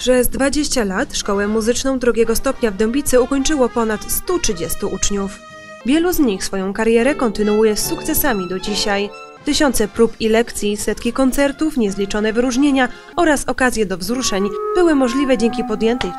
Przez 20 lat szkołę muzyczną drugiego stopnia w Dębicy ukończyło ponad 130 uczniów. Wielu z nich swoją karierę kontynuuje z sukcesami do dzisiaj. Tysiące prób i lekcji, setki koncertów, niezliczone wyróżnienia oraz okazje do wzruszeń były możliwe dzięki podjętej w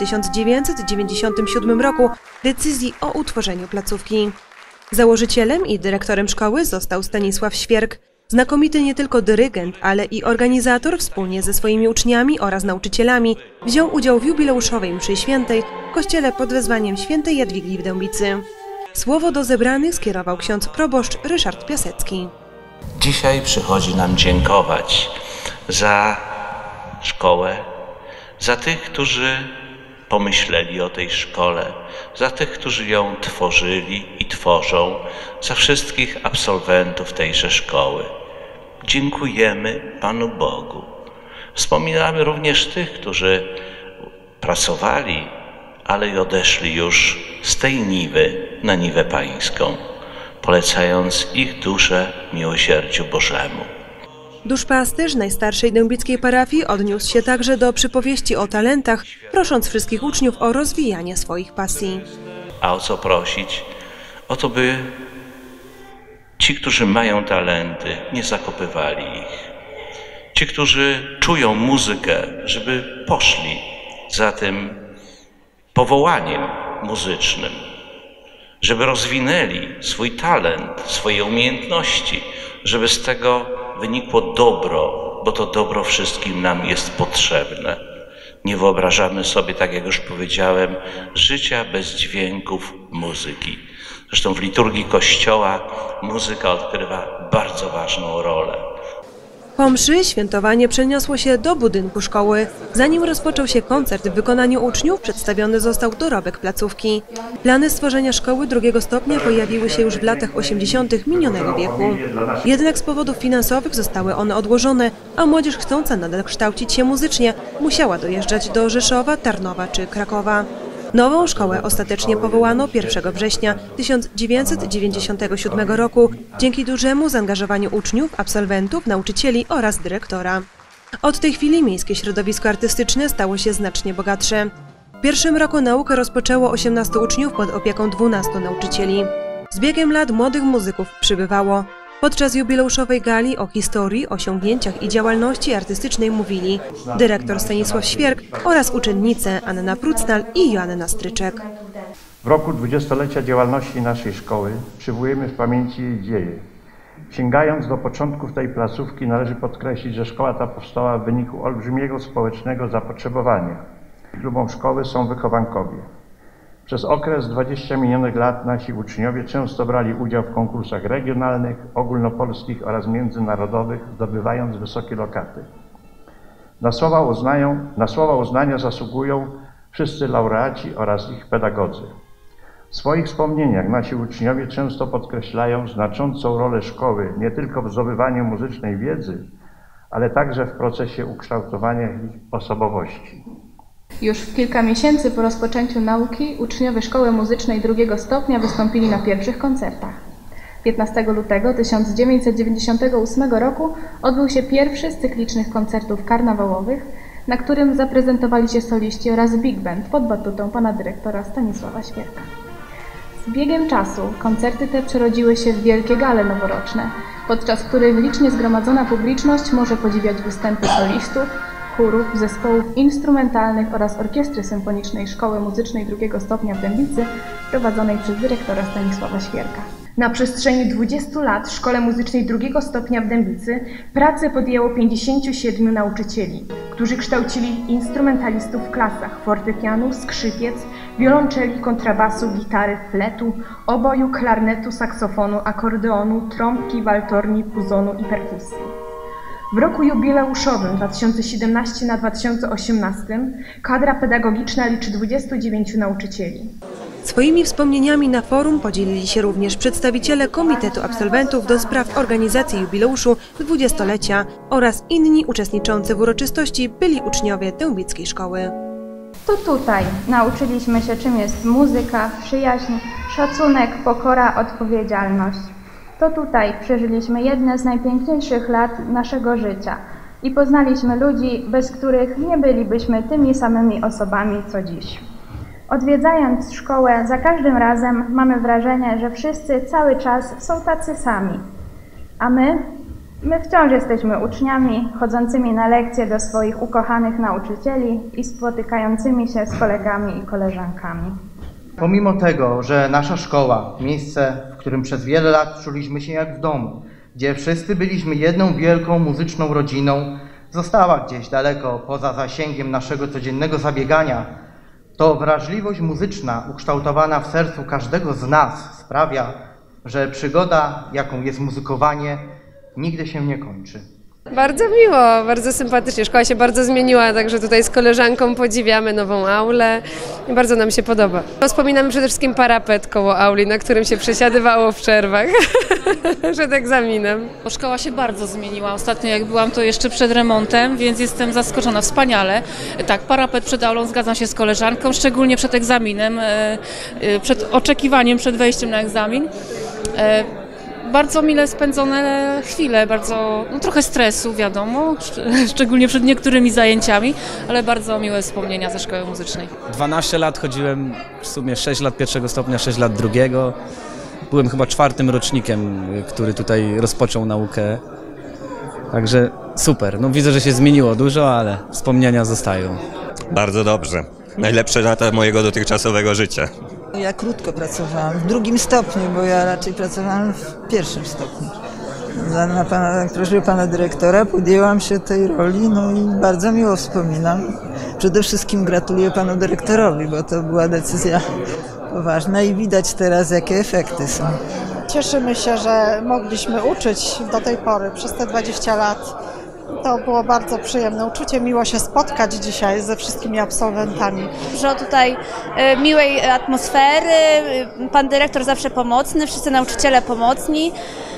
1997 roku decyzji o utworzeniu placówki. Założycielem i dyrektorem szkoły został Stanisław Świerk. Znakomity nie tylko dyrygent, ale i organizator wspólnie ze swoimi uczniami oraz nauczycielami wziął udział w jubileuszowej mszy świętej w kościele pod wezwaniem świętej Jadwigi w Dębicy. Słowo do zebranych skierował ksiądz proboszcz Ryszard Piasecki. Dzisiaj przychodzi nam dziękować za szkołę, za tych, którzy pomyśleli o tej szkole, za tych, którzy ją tworzyli i tworzą, za wszystkich absolwentów tejże szkoły. Dziękujemy Panu Bogu. Wspominamy również tych, którzy pracowali, ale i odeszli już z tej niwy na niwę pańską, polecając ich duszę miłosierdziu Bożemu. Duszpasterz najstarszej dębickiej parafii odniósł się także do przypowieści o talentach, prosząc wszystkich uczniów o rozwijanie swoich pasji. A o co prosić? O to, by ci, którzy mają talenty, nie zakopywali ich. Ci, którzy czują muzykę, żeby poszli za tym powołaniem muzycznym, żeby rozwinęli swój talent, swoje umiejętności, żeby z tego wynikło dobro, bo to dobro wszystkim nam jest potrzebne. Nie wyobrażamy sobie, tak jak już powiedziałem, życia bez dźwięków muzyki. Zresztą w liturgii Kościoła muzyka odgrywa bardzo ważną rolę. Po mszy świętowanie przeniosło się do budynku szkoły. Zanim rozpoczął się koncert w wykonaniu uczniów, przedstawiony został dorobek placówki. Plany stworzenia szkoły drugiego stopnia pojawiły się już w latach 80. minionego wieku. Jednak z powodów finansowych zostały one odłożone, a młodzież chcąca nadal kształcić się muzycznie musiała dojeżdżać do Rzeszowa, Tarnowa czy Krakowa. Nową szkołę ostatecznie powołano 1 września 1997 roku dzięki dużemu zaangażowaniu uczniów, absolwentów, nauczycieli oraz dyrektora. Od tej chwili miejskie środowisko artystyczne stało się znacznie bogatsze. W pierwszym roku naukę rozpoczęło 18 uczniów pod opieką 12 nauczycieli. Z biegiem lat młodych muzyków przybywało. Podczas jubileuszowej gali o historii, osiągnięciach i działalności artystycznej mówili dyrektor Stanisław Świerk oraz uczennice Anna Prucnal i Joanna Stryczek. W roku 20-lecia działalności naszej szkoły przywołujemy w pamięci jej dzieje. Sięgając do początków tej placówki, należy podkreślić, że szkoła ta powstała w wyniku olbrzymiego społecznego zapotrzebowania. Klubem szkoły są wychowankowie. Przez okres 20 minionych lat nasi uczniowie często brali udział w konkursach regionalnych, ogólnopolskich oraz międzynarodowych, zdobywając wysokie lokaty. Na słowa uznania zasługują wszyscy laureaci oraz ich pedagodzy. W swoich wspomnieniach nasi uczniowie często podkreślają znaczącą rolę szkoły nie tylko w zdobywaniu muzycznej wiedzy, ale także w procesie ukształtowania ich osobowości. Już w kilka miesięcy po rozpoczęciu nauki uczniowie Szkoły Muzycznej drugiego stopnia wystąpili na pierwszych koncertach. 15 lutego 1998 roku odbył się pierwszy z cyklicznych koncertów karnawałowych, na którym zaprezentowali się soliści oraz big band pod batutą pana dyrektora Stanisława Świerka. Z biegiem czasu koncerty te przerodziły się w wielkie gale noworoczne, podczas których licznie zgromadzona publiczność może podziwiać występy solistów, chórów, zespołów instrumentalnych oraz Orkiestry Symfonicznej Szkoły Muzycznej drugiego stopnia w Dębicy prowadzonej przez dyrektora Stanisława Świerka. Na przestrzeni 20 lat w Szkole Muzycznej drugiego stopnia w Dębicy pracę podjęło 57 nauczycieli, którzy kształcili instrumentalistów w klasach fortepianu, skrzypiec, wiolonczeli, kontrabasu, gitary, fletu, oboju, klarnetu, saksofonu, akordeonu, trąbki, waltorni, puzonu i perkusji. W roku jubileuszowym 2017 na 2018 kadra pedagogiczna liczy 29 nauczycieli. Swoimi wspomnieniami na forum podzielili się również przedstawiciele Komitetu Absolwentów do spraw organizacji jubileuszu 20-lecia oraz inni uczestniczący w uroczystości byli uczniowie dębickiej szkoły. To tutaj nauczyliśmy się, czym jest muzyka, przyjaźń, szacunek, pokora, odpowiedzialność. To tutaj przeżyliśmy jedne z najpiękniejszych lat naszego życia. i poznaliśmy ludzi, bez których nie bylibyśmy tymi samymi osobami co dziś. Odwiedzając szkołę, za każdym razem mamy wrażenie, że wszyscy cały czas są tacy sami, a my wciąż jesteśmy uczniami, chodzącymi na lekcje do swoich ukochanych nauczycieli i spotykającymi się z kolegami i koleżankami. Pomimo tego, że nasza szkoła, miejsce, w którym przez wiele lat czuliśmy się jak w domu, gdzie wszyscy byliśmy jedną wielką muzyczną rodziną, została gdzieś daleko poza zasięgiem naszego codziennego zabiegania, to wrażliwość muzyczna ukształtowana w sercu każdego z nas sprawia, że przygoda, jaką jest muzykowanie, nigdy się nie kończy. Bardzo miło, bardzo sympatycznie. Szkoła się bardzo zmieniła, także tutaj z koleżanką podziwiamy nową aulę i bardzo nam się podoba. Wspominamy przede wszystkim parapet koło auli, na którym się przesiadywało w przerwach przed egzaminem. Szkoła się bardzo zmieniła. Ostatnio jak byłam, to jeszcze przed remontem, więc jestem zaskoczona. Wspaniale. Tak, parapet przed aulą, zgadzam się z koleżanką, szczególnie przed egzaminem, przed oczekiwaniem, przed wejściem na egzamin. Bardzo mile spędzone chwile, bardzo, trochę stresu, wiadomo, szczególnie przed niektórymi zajęciami, ale bardzo miłe wspomnienia ze szkoły muzycznej. 12 lat chodziłem, w sumie 6 lat pierwszego stopnia, 6 lat drugiego. Byłem chyba 4. rocznikiem, który tutaj rozpoczął naukę. Także super. Widzę, że się zmieniło dużo, ale wspomnienia zostają. Bardzo dobrze. Najlepsze lata mojego dotychczasowego życia. Ja krótko pracowałam, w 2. stopniu, bo ja raczej pracowałam w 1. stopniu. Na prośbę pana dyrektora podjęłam się tej roli, i bardzo miło wspominam. Przede wszystkim gratuluję panu dyrektorowi, bo to była decyzja poważna i widać teraz, jakie efekty są. Cieszymy się, że mogliśmy uczyć do tej pory przez te 20 lat. To było bardzo przyjemne uczucie, miło się spotkać dzisiaj ze wszystkimi absolwentami. Dużo tutaj miłej atmosfery, pan dyrektor zawsze pomocny, wszyscy nauczyciele pomocni.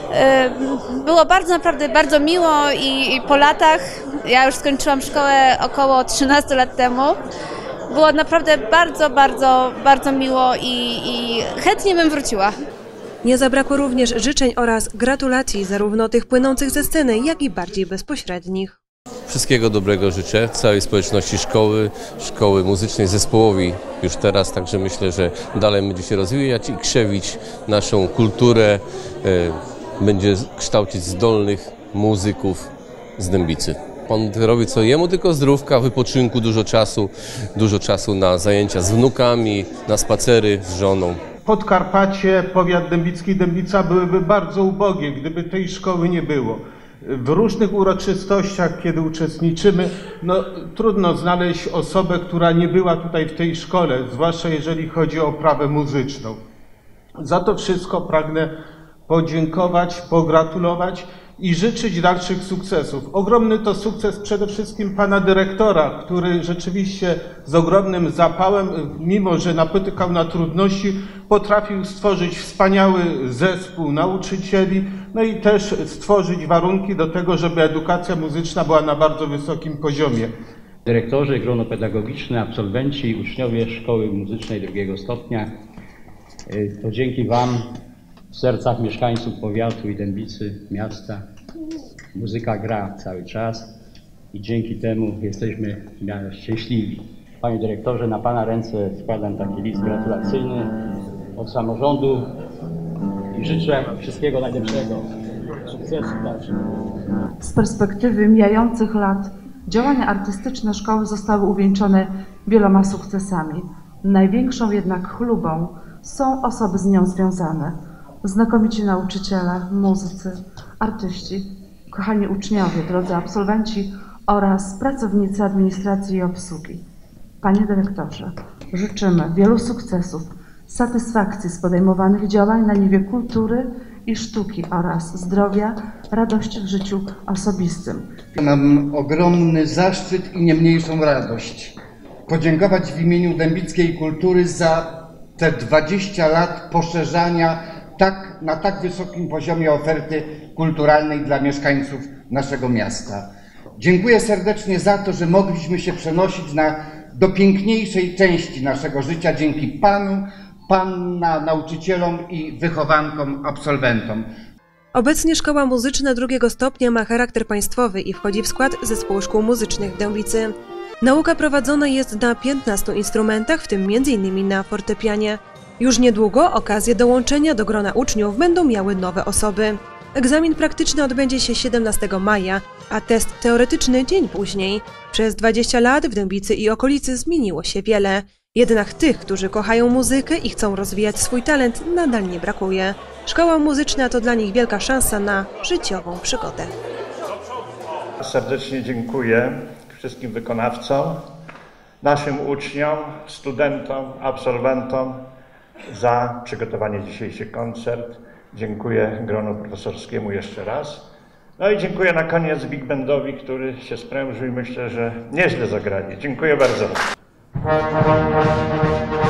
Było naprawdę bardzo miło i po latach, ja już skończyłam szkołę około 13 lat temu, było naprawdę bardzo miło i chętnie bym wróciła. Nie zabrakło również życzeń oraz gratulacji, zarówno tych płynących ze sceny, jak i bardziej bezpośrednich. Wszystkiego dobrego życzę całej społeczności szkoły muzycznej, zespołowi już teraz, także myślę, że dalej będzie się rozwijać i krzewić naszą kulturę, będzie kształcić zdolnych muzyków z Dębicy. Pan robi co jemu, tylko zdrówka, wypoczynku, dużo czasu na zajęcia z wnukami, na spacery z żoną. Podkarpacie, powiat dębicki i Dębica byłyby bardzo ubogie, gdyby tej szkoły nie było. W różnych uroczystościach, kiedy uczestniczymy, trudno znaleźć osobę, która nie była tutaj w tej szkole, zwłaszcza jeżeli chodzi o oprawę muzyczną. Za to wszystko pragnę podziękować, pogratulować i życzyć dalszych sukcesów. Ogromny to sukces przede wszystkim pana dyrektora, który rzeczywiście z ogromnym zapałem, mimo że napotykał na trudności, potrafił stworzyć wspaniały zespół nauczycieli, i też stworzyć warunki do tego, żeby edukacja muzyczna była na bardzo wysokim poziomie. Dyrektorzy, grono pedagogiczne, absolwenci i uczniowie Szkoły Muzycznej 2. stopnia, to dzięki wam w sercach mieszkańców powiatu i Dębicy, miasta, muzyka gra cały czas i dzięki temu jesteśmy w miarę szczęśliwi. Panie dyrektorze, na pana ręce składam taki list gratulacyjny od samorządu i życzę wszystkiego najlepszego, sukcesu dalszych. Z perspektywy mijających lat działania artystyczne szkoły zostały uwieńczone wieloma sukcesami. Największą jednak chlubą są osoby z nią związane. Znakomici nauczyciele, muzycy, artyści, kochani uczniowie, drodzy absolwenci oraz pracownicy administracji i obsługi. Panie dyrektorze, życzymy wielu sukcesów, satysfakcji z podejmowanych działań na niwie kultury i sztuki oraz zdrowia, radości w życiu osobistym. Mam ogromny zaszczyt i nie mniejszą radość podziękować w imieniu dębickiej kultury za te 20 lat poszerzania na tak wysokim poziomie oferty kulturalnej dla mieszkańców naszego miasta. Dziękuję serdecznie za to, że mogliśmy się przenosić do piękniejszej części naszego życia dzięki panu, nauczycielom i wychowankom, absolwentom. Obecnie Szkoła Muzyczna drugiego stopnia ma charakter państwowy i wchodzi w skład Zespołu Szkół Muzycznych w Dębicy. Nauka prowadzona jest na 15 instrumentach, w tym m.in. na fortepianie. Już niedługo okazję dołączenia do grona uczniów będą miały nowe osoby. Egzamin praktyczny odbędzie się 17 maja, a test teoretyczny dzień później. Przez 20 lat w Dębicy i okolicy zmieniło się wiele. Jednak tych, którzy kochają muzykę i chcą rozwijać swój talent, nadal nie brakuje. Szkoła muzyczna to dla nich wielka szansa na życiową przygodę. Serdecznie dziękuję wszystkim wykonawcom, naszym uczniom, studentom, absolwentom za przygotowanie dzisiejszy koncert. Dziękuję gronu profesorskiemu jeszcze raz. No i dziękuję na koniec Big Bandowi, który się sprężył i myślę, że nieźle zagrali. Dziękuję bardzo.